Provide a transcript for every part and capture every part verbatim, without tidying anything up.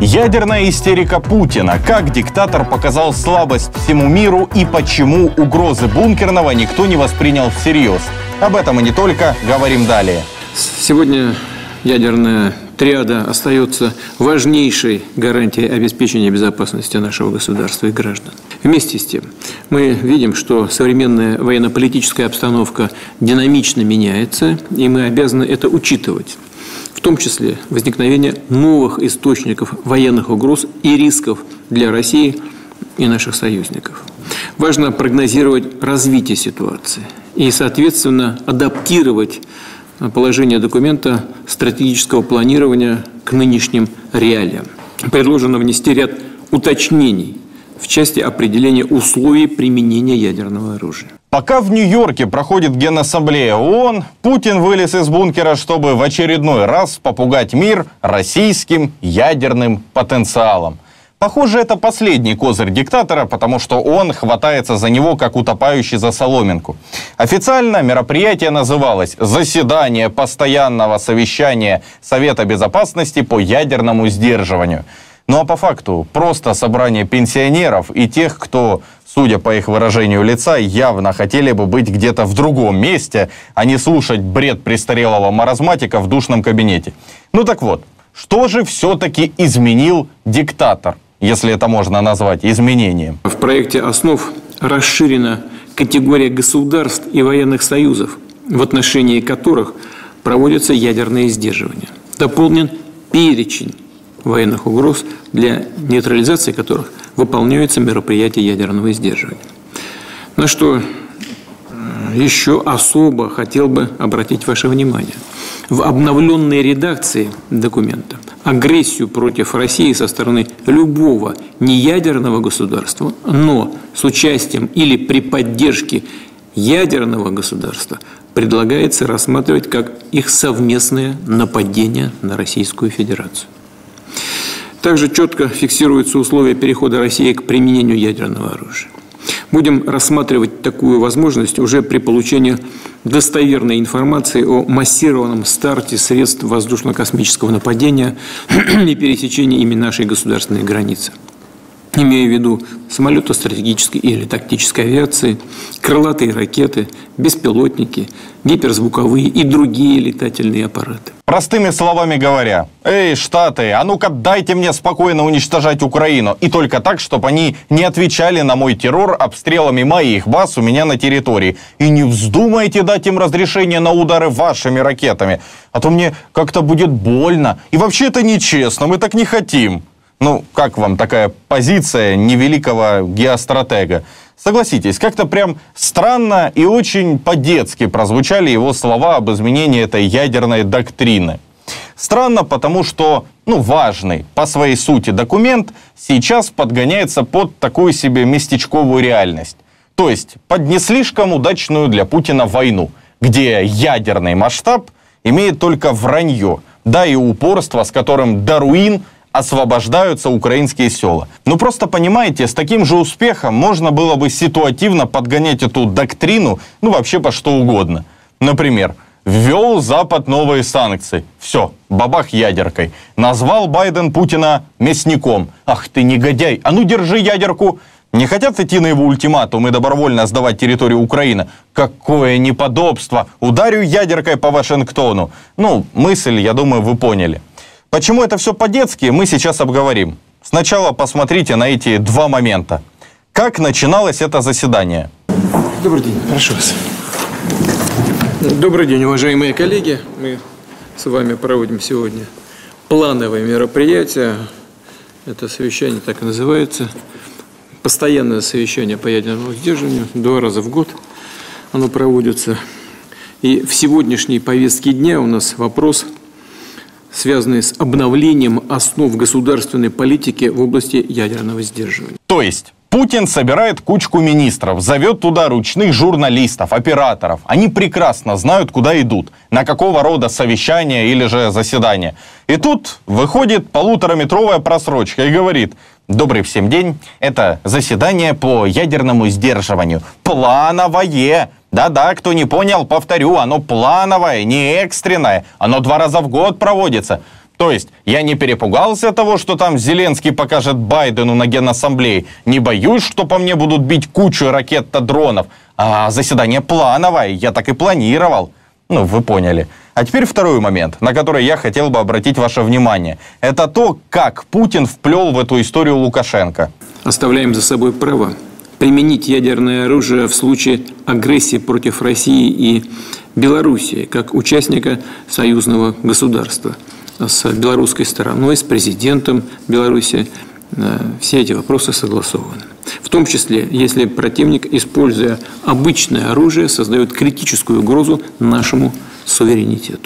Ядерная истерика Путина. Как диктатор показал слабость всему миру и почему угрозы бункерного никто не воспринял всерьез. Об этом и не только, говорим далее. Сегодня ядерная триада остается важнейшей гарантией обеспечения безопасности нашего государства и граждан. Вместе с тем, мы видим, что современная военно-политическая обстановка динамично меняется, и мы обязаны это учитывать. В том числе возникновение новых источников военных угроз и рисков для России и наших союзников. Важно прогнозировать развитие ситуации и, соответственно, адаптировать положение документа стратегического планирования к нынешним реалиям. Предложено внести ряд уточнений в части определения условий применения ядерного оружия. Пока в Нью-Йорке проходит Генассамблея ООН, Путин вылез из бункера, чтобы в очередной раз попугать мир российским ядерным потенциалом. Похоже, это последний козырь диктатора, потому что он хватается за него, как утопающий за соломинку. Официально мероприятие называлось «Заседание постоянного совещания Совета Безопасности по ядерному сдерживанию». Ну а по факту просто собрание пенсионеров и тех, кто, судя по их выражению лица, явно хотели бы быть где-то в другом месте, а не слушать бред престарелого маразматика в душном кабинете. Ну так вот, что же все-таки изменил диктатор, если это можно назвать изменением? В проекте основ расширена категория государств и военных союзов, в отношении которых проводятся ядерные сдерживания. Дополнен перечень военных угроз, для нейтрализации которых выполняются мероприятия ядерного сдерживания. На что еще особо хотел бы обратить ваше внимание. В обновленной редакции документа агрессию против России со стороны любого неядерного государства, но с участием или при поддержке ядерного государства предлагается рассматривать как их совместное нападение на Российскую Федерацию. Также четко фиксируются условия перехода России к применению ядерного оружия. Будем рассматривать такую возможность уже при получении достоверной информации о массированном старте средств воздушно-космического нападения и пересечении ими нашей государственной границы. Имея в виду самолеты стратегической или тактической авиации, крылатые ракеты, беспилотники, гиперзвуковые и другие летательные аппараты. Простыми словами говоря, эй, Штаты, а ну-ка дайте мне спокойно уничтожать Украину. И только так, чтобы они не отвечали на мой террор обстрелами моих баз у меня на территории. И не вздумайте дать им разрешение на удары вашими ракетами. А то мне как-то будет больно. И вообще это нечестно, мы так не хотим. Ну, как вам такая позиция невеликого геостратега? Согласитесь, как-то прям странно и очень по-детски прозвучали его слова об изменении этой ядерной доктрины. Странно, потому что, ну, важный по своей сути документ сейчас подгоняется под такую себе местечковую реальность. То есть под не слишком удачную для Путина войну, где ядерный масштаб имеет только вранье, да и упорство, с которым до руин освобождаются украинские села. Ну просто понимаете, с таким же успехом можно было бы ситуативно подгонять эту доктрину, ну вообще по что угодно. Например, ввел Запад новые санкции. Все, бабах ядеркой. Назвал Байден Путина мясником. Ах ты негодяй, а ну держи ядерку. Не хотят идти на его ультиматум и добровольно сдавать территорию Украины? Какое неподобство! Ударю ядеркой по Вашингтону. Ну, мысль, я думаю, вы поняли. Почему это все по-детски, мы сейчас обговорим. Сначала посмотрите на эти два момента. Как начиналось это заседание? Добрый день, прошу вас. Добрый день, уважаемые коллеги. Мы с вами проводим сегодня плановое мероприятие. Это совещание так и называется. Постоянное совещание по ядерному сдерживанию. Два раза в год оно проводится. И в сегодняшней повестке дня у нас вопрос, связанные с обновлением основ государственной политики в области ядерного сдерживания. То есть Путин собирает кучку министров, зовет туда ручных журналистов, операторов. Они прекрасно знают, куда идут, на какого рода совещания или же заседания. И тут выходит полутораметровая просрочка и говорит: добрый всем день, это заседание по ядерному сдерживанию. Плановое. Да-да, кто не понял, повторю, оно плановое, не экстренное. Оно два раза в год проводится. То есть я не перепугался того, что там Зеленский покажет Байдену на Генассамблее, не боюсь, что по мне будут бить кучу ракет-дронов, а заседание плановое, я так и планировал. Ну, вы поняли. А теперь второй момент, на который я хотел бы обратить ваше внимание. Это то, как Путин вплел в эту историю Лукашенко. Оставляем за собой право применить ядерное оружие в случае агрессии против России и Белоруссии, как участника союзного государства. С белорусской стороной, с президентом Беларуси все эти вопросы согласованы. В том числе, если противник, используя обычное оружие, создает критическую угрозу нашему суверенитету.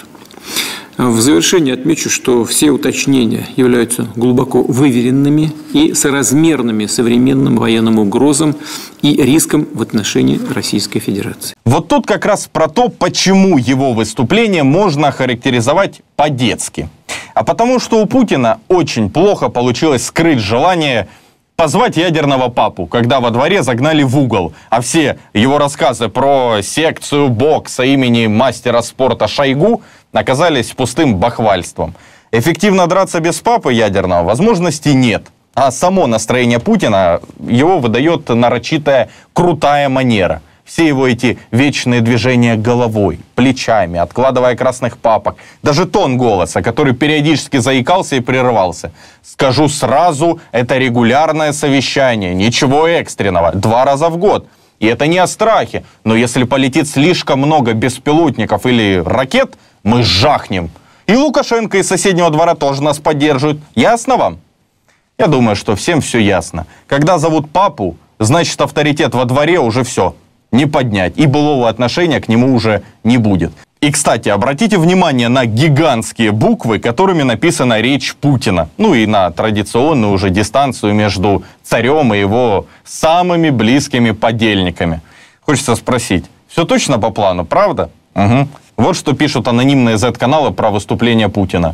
В завершение отмечу, что все уточнения являются глубоко выверенными и соразмерными современным военным угрозам и рискам в отношении Российской Федерации. Вот тут как раз про то, почему его выступление можно характеризовать по-детски. А потому что у Путина очень плохо получилось скрыть желание позвать ядерного папу, когда во дворе загнали в угол, а все его рассказы про секцию бокса имени мастера спорта Шойгу оказались пустым бахвальством. Эффективно драться без папы ядерного возможности нет. А само настроение Путина его выдает нарочитая крутая манера. Все его эти вечные движения головой, плечами, откладывая красных папок, даже тон голоса, который периодически заикался и прерывался. Скажу сразу, это регулярное совещание, ничего экстренного, два раза в год. И это не о страхе, но если полетит слишком много беспилотников или ракет, мы жахнем. И Лукашенко из соседнего двора тоже нас поддерживают. Ясно вам? Я думаю, что всем все ясно. Когда зовут папу, значит авторитет во дворе уже все. Не поднять, и былого отношения к нему уже не будет. И, кстати, обратите внимание на гигантские буквы, которыми написана речь Путина. Ну и на традиционную уже дистанцию между царем и его самыми близкими подельниками. Хочется спросить, все точно по плану, правда? Угу. Вот что пишут анонимные зет-каналы про выступление Путина.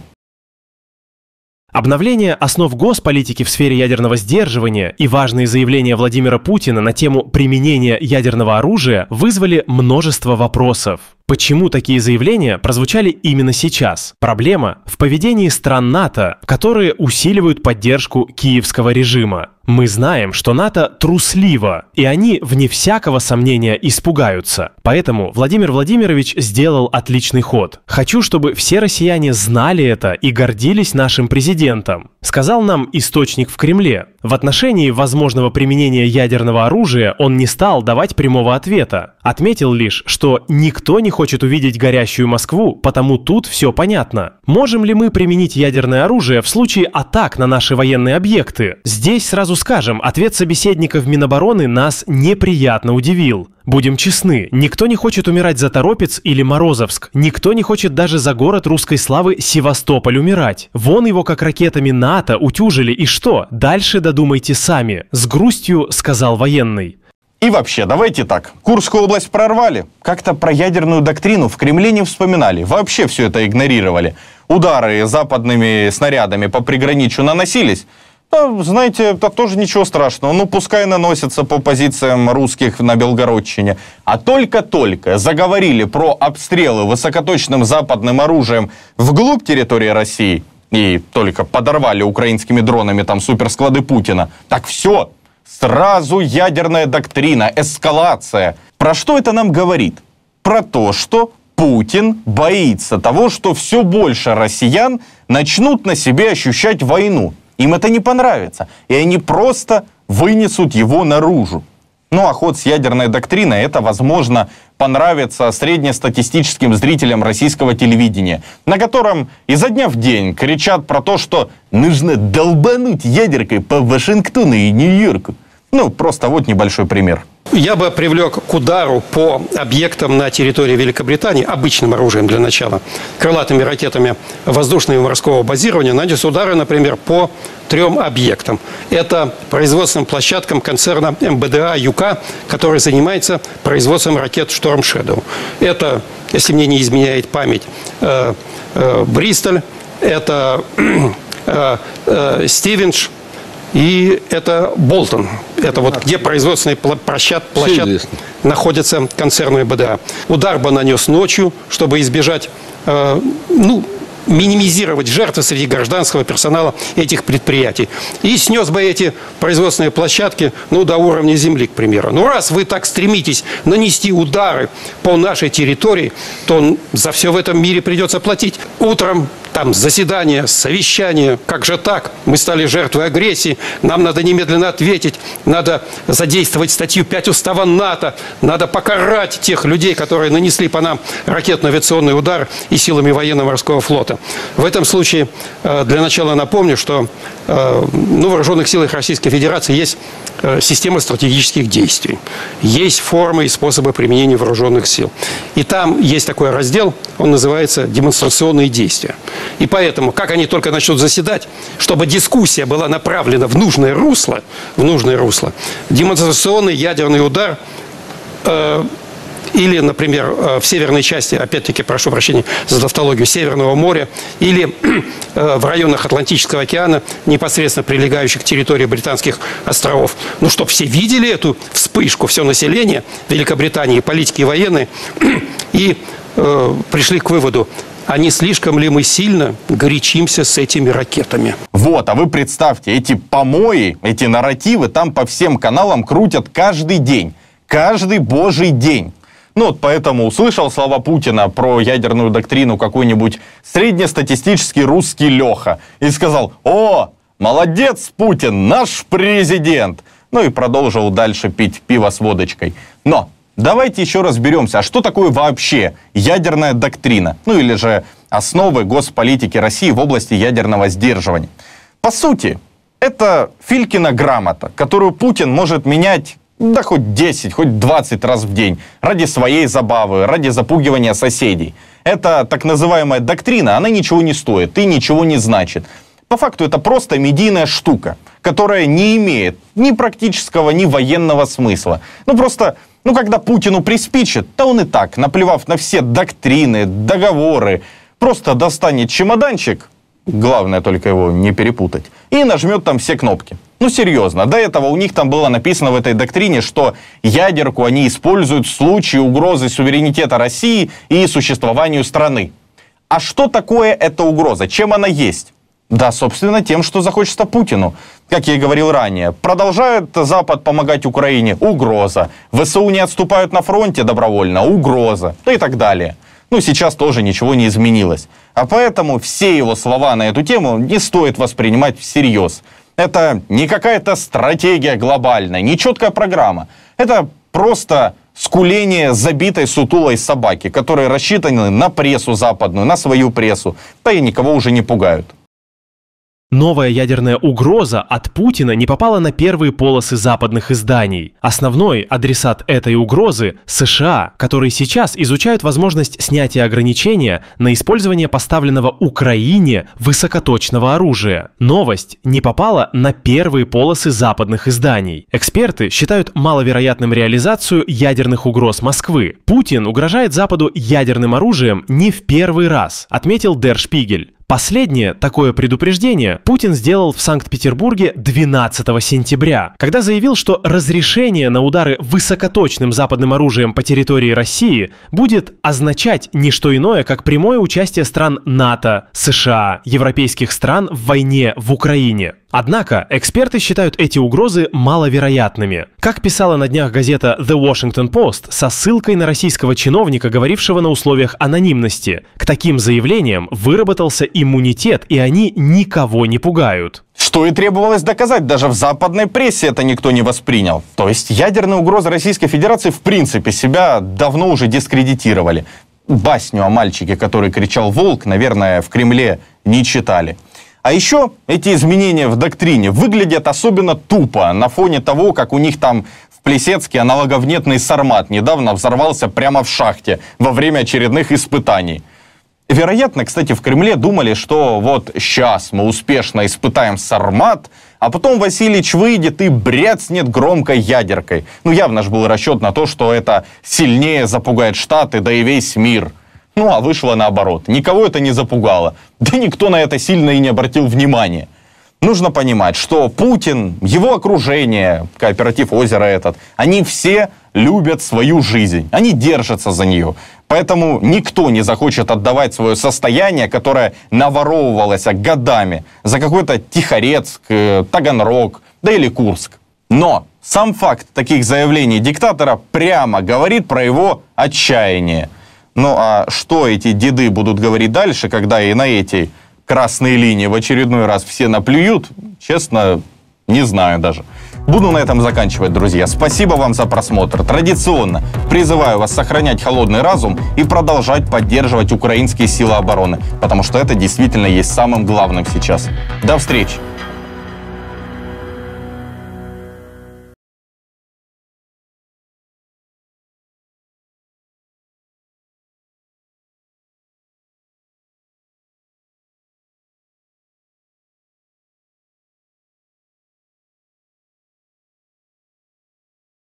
Обновление основ госполитики в сфере ядерного сдерживания и важные заявления Владимира Путина на тему применения ядерного оружия вызвали множество вопросов. Почему такие заявления прозвучали именно сейчас? Проблема в поведении стран НАТО, которые усиливают поддержку киевского режима. Мы знаем, что НАТО трусливо, и они, вне всякого сомнения, испугаются. Поэтому Владимир Владимирович сделал отличный ход. «Хочу, чтобы все россияне знали это и гордились нашим президентом», сказал нам источник в Кремле. В отношении возможного применения ядерного оружия он не стал давать прямого ответа. Отметил лишь, что никто не хочет увидеть горящую Москву, потому тут все понятно. Можем ли мы применить ядерное оружие в случае атак на наши военные объекты? Здесь сразу скажем, ответ собеседников Минобороны нас неприятно удивил. Будем честны, никто не хочет умирать за Торопец или Морозовск, никто не хочет даже за город русской славы Севастополь умирать. Вон его как ракетами НАТО утюжили, и что? Дальше додумайте сами, с грустью сказал военный. И вообще, давайте так, Курскую область прорвали, как-то про ядерную доктрину в Кремле не вспоминали, вообще все это игнорировали. Удары западными снарядами по приграничью наносились. Да, знаете, это тоже ничего страшного. Ну, пускай наносятся по позициям русских на Белгородчине. А только-только заговорили про обстрелы высокоточным западным оружием вглубь территории России и только подорвали украинскими дронами там суперсклады Путина. Так все, сразу ядерная доктрина, эскалация. Про что это нам говорит? Про то, что Путин боится того, что все больше россиян начнут на себе ощущать войну. Им это не понравится, и они просто вынесут его наружу. Ну а ход с ядерной доктриной, это, возможно, понравится среднестатистическим зрителям российского телевидения, на котором изо дня в день кричат про то, что нужно долбануть ядеркой по Вашингтону и Нью-Йорку. Ну, просто вот небольшой пример. Я бы привлек к удару по объектам на территории Великобритании, обычным оружием для начала, крылатыми ракетами воздушного и морского базирования, нанес удары, например, по трем объектам. Это производственным площадкам концерна эм бэ дэ а «Юка», который занимается производством ракет «Шторм Шэдоу». Это, если мне не изменяет память, э, э, Бристоль, это э, э, Стивенш, и это Болтон. Это вот где производственный площад, площад находится концерн эм бэ дэ а. Удар бы нанес ночью, чтобы избежать э, ну, минимизировать жертвы среди гражданского персонала этих предприятий. И снес бы эти производственные площадки, ну, до уровня земли, к примеру. Ну, раз вы так стремитесь нанести удары по нашей территории, то за все в этом мире придется платить. Утром там заседание, совещание, как же так? Мы стали жертвой агрессии, нам надо немедленно ответить, надо задействовать статью пять Устава НАТО, надо покарать тех людей, которые нанесли по нам ракетно-авиационный удар и силами военно-морского флота. В этом случае для начала напомню, что ну, в вооруженных силах Российской Федерации есть система стратегических действий, есть формы и способы применения вооруженных сил. И там есть такой раздел, он называется «Демонстрационные действия». И поэтому, как они только начнут заседать, чтобы дискуссия была направлена в нужное русло, в нужное русло, демонстрационный ядерный удар э, или, например, в северной части, опять-таки, прошу прощения за тавтологию, Северного моря, или э, в районах Атлантического океана, непосредственно прилегающих к территории Британских островов. Ну, чтобы все видели эту вспышку, все население Великобритании, политики и военные, и э, пришли к выводу, а не слишком ли мы сильно горячимся с этими ракетами? Вот, а вы представьте, эти помои, эти нарративы там по всем каналам крутят каждый день. Каждый божий день. Ну вот поэтому услышал слова Путина про ядерную доктрину какой-нибудь среднестатистический русский Леха и сказал: «О, молодец, Путин, наш президент!» Ну и продолжил дальше пить пиво с водочкой. Но давайте еще разберемся, а что такое вообще ядерная доктрина? Ну или же основы госполитики России в области ядерного сдерживания. По сути, это Филькина грамота, которую Путин может менять да хоть десять, хоть двадцать раз в день ради своей забавы, ради запугивания соседей. Это так называемая доктрина, она ничего не стоит и ничего не значит. По факту это просто медийная штука, которая не имеет ни практического, ни военного смысла. Ну просто... Ну, когда Путину приспичит, то он и так, наплевав на все доктрины, договоры, просто достанет чемоданчик, главное только его не перепутать, и нажмет там все кнопки. Ну, серьезно, до этого у них там было написано в этой доктрине, что ядерку они используют в случае угрозы суверенитета России и существованию страны. А что такое эта угроза? Чем она есть? Да, собственно, тем, что захочется Путину. Как я и говорил ранее, продолжает Запад помогать Украине? Угроза. ВСУ не отступают на фронте добровольно? Угроза. Ну и так далее. Ну, сейчас тоже ничего не изменилось. А поэтому все его слова на эту тему не стоит воспринимать всерьез. Это не какая-то стратегия глобальная, не четкая программа. Это просто скуление забитой сутулой собаки, которые рассчитаны на прессу западную, на свою прессу. Да и никого уже не пугают. Новая ядерная угроза от Путина не попала на первые полосы западных изданий. Основной адресат этой угрозы – США, которые сейчас изучают возможность снятия ограничения на использование поставленного Украине высокоточного оружия. Новость не попала на первые полосы западных изданий. Эксперты считают маловероятным реализацию ядерных угроз Москвы. Путин угрожает Западу ядерным оружием не в первый раз, отметил Der Spiegel. Последнее такое предупреждение Путин сделал в Санкт-Петербурге двенадцатого сентября, когда заявил, что разрешение на удары высокоточным западным оружием по территории России будет означать не что иное, как прямое участие стран НАТО, США, европейских стран в войне в Украине. Однако эксперты считают эти угрозы маловероятными. Как писала на днях газета The Washington Post со ссылкой на российского чиновника, говорившего на условиях анонимности, к таким заявлениям выработался иммунитет, и они никого не пугают. Что и требовалось доказать, даже в западной прессе это никто не воспринял. То есть ядерные угрозы Российской Федерации в принципе себя давно уже дискредитировали. Басню о мальчике, который кричал «Волк», наверное, в Кремле не читали. А еще эти изменения в доктрине выглядят особенно тупо на фоне того, как у них там в Плесецке аналоговнетный «Сармат» недавно взорвался прямо в шахте во время очередных испытаний. Вероятно, кстати, в Кремле думали, что вот сейчас мы успешно испытаем «Сармат», а потом Васильевич выйдет и бряцнет громкой ядеркой. Ну, явно же был расчет на то, что это сильнее запугает Штаты, да и весь мир. Ну, а вышло наоборот. Никого это не запугало. Да никто на это сильно и не обратил внимания. Нужно понимать, что Путин, его окружение, кооператив «Озеро» этот, они все любят свою жизнь, они держатся за нее. Поэтому никто не захочет отдавать свое состояние, которое наворовывалось годами, за какой-то Тихорецк, Таганрог, да или Курск. Но сам факт таких заявлений диктатора прямо говорит про его отчаяние. Ну а что эти деды будут говорить дальше, когда и на эти красные линии в очередной раз все наплюют, честно, не знаю даже. Буду на этом заканчивать, друзья. Спасибо вам за просмотр. Традиционно призываю вас сохранять холодный разум и продолжать поддерживать украинские силы обороны, потому что это действительно есть самым главным сейчас. До встречи!